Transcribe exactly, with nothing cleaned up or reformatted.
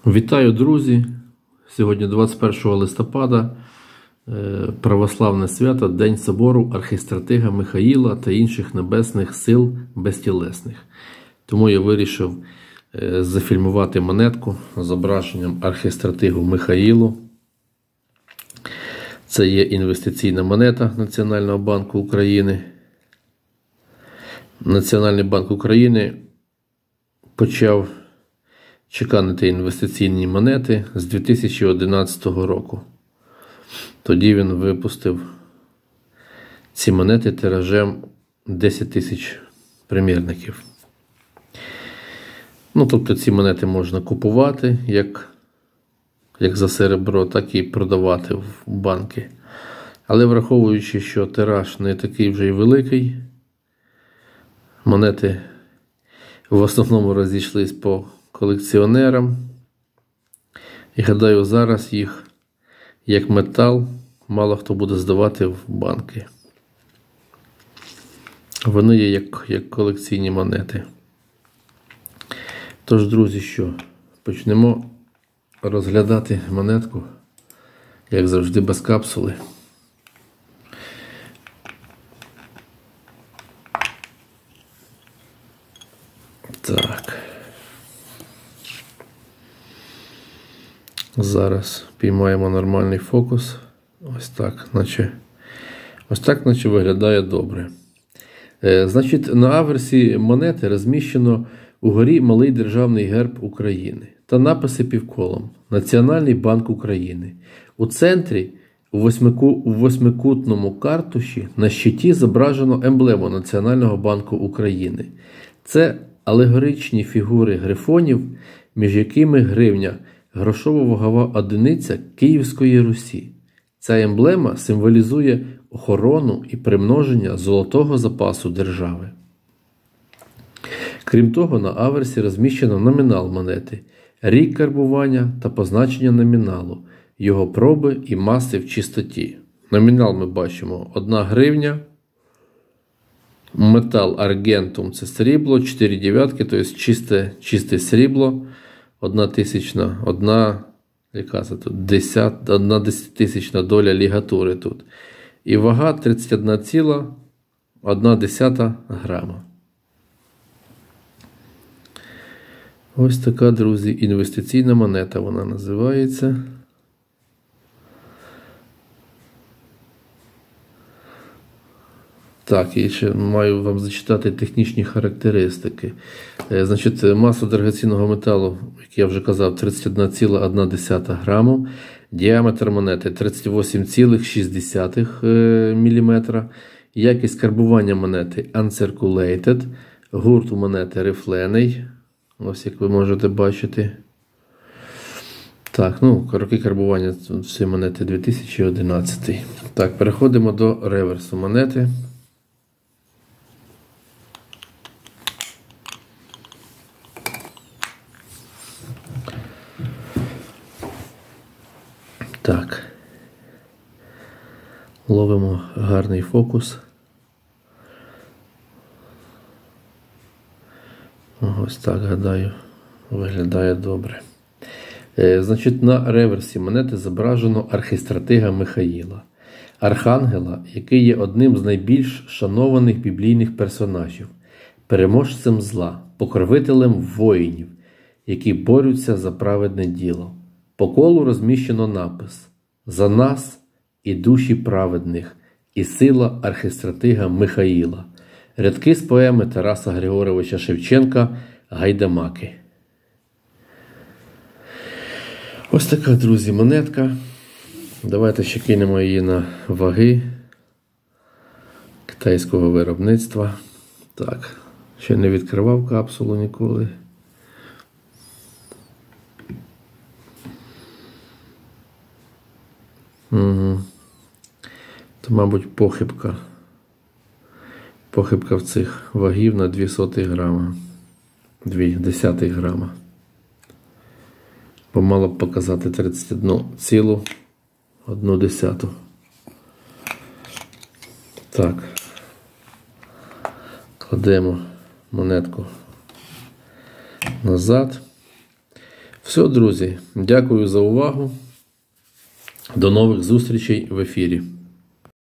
Вітаю, друзі! Сьогодні двадцять першого листопада, православне свято, День собору архістратига Михаїла та інших небесних сил безтілесних. Тому я вирішив зафільмувати монетку з зображенням архістратигу Михаїлу. Це є інвестиційна монета Національного банку України. Національний банк України почав чеканити інвестиційні монети з дві тисячі одинадцятого року. Тоді він випустив ці монети тиражем десять тисяч примірників. Ну, тобто ці монети можна купувати як, як за серебро, так і продавати в банки. Але враховуючи, що тираж не такий вже й великий, монети в основному розійшлись по колекціонерам. І гадаю, зараз їх як метал мало хто буде здавати в банки. Вони є як, як колекційні монети. Тож, друзі, що? Почнемо розглядати монетку, як завжди, без капсули. Так. Зараз піймаємо нормальний фокус. Ось так, наче, ось так, наче виглядає добре. Е, значить, на аверсі монети розміщено угорі малий державний герб України та написи півколом Національний банк України. У центрі у, восьмику, у восьмикутному картуші на щиті зображено емблему Національного банку України. Це алегоричні фігури грифонів, між якими гривня – грошово-вагова одиниця Київської Русі. Ця емблема символізує охорону і примноження золотого запасу держави. Крім того, на аверсі розміщено номінал монети, рік карбування та позначення номіналу, його проби і маси в чистоті. Номінал ми бачимо одна гривня, метал аргентум – це срібло, чотири дев'ятки, тобто чисте, чисте срібло, одна тисячна, одна, яка це тут, десят, одна десятитисячна доля лігатури тут. І вага тридцять одна ціла одна десята грама. Ось така, друзі, інвестиційна монета вона називається. Так, і ще маю вам зачитати технічні характеристики. Значить, маса дорогоцінного металу, як я вже казав, тридцять одна ціла одна десята граму. Діаметр монети тридцять вісім цілих шість десятих міліметра. Якість карбування монети uncirculated. Гурт у монети рифлений. Ось як ви можете бачити. Так, ну, роки карбування цієї монети дві тисячі одинадцятий. Так, переходимо до реверсу монети. Так, ловимо гарний фокус. Ось так, гадаю, виглядає добре. Е, значить, на реверсі монети зображено архістратига Михаїла, архангела, який є одним з найбільш шанованих біблійних персонажів, переможцем зла, покровителем воїнів, які борються за праведне діло. По колу розміщено напис «За нас і душі праведних, і сила архістратига Михаїла». Рядки з поеми Тараса Григоровича Шевченка «Гайдамаки». Ось така, друзі, монетка. Давайте ще кинемо її на ваги китайського виробництва. Так, ще не відкривав капсулу ніколи. Угу. То, мабуть, похибка. Похибка в цих вагів на дві сотих грама. дві десятих грама. Бо мало б показати тридцять одну цілу одну десяту. Так. Кладемо монетку назад. Все, друзі, дякую за увагу. До нових зустрічей в ефірі.